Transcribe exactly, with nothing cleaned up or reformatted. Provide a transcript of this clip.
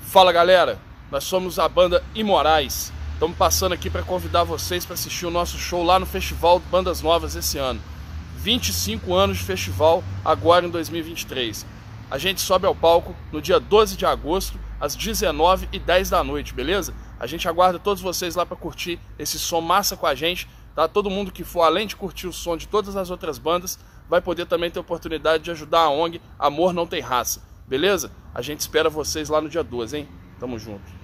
Fala galera, nós somos a banda Imorais. Estamos passando aqui para convidar vocês para assistir o nosso show lá no Festival Bandas Novas esse ano. vinte e cinco anos de festival agora em dois mil e vinte e três. A gente sobe ao palco no dia doze de agosto, às dezenove e dez da noite, beleza? A gente aguarda todos vocês lá para curtir esse som massa com a gente, tá? Todo mundo que for, além de curtir o som de todas as outras bandas, vai poder também ter a oportunidade de ajudar a ONG Amor Não Tem Raça, beleza? A gente espera vocês lá no dia doze, hein? Tamo junto.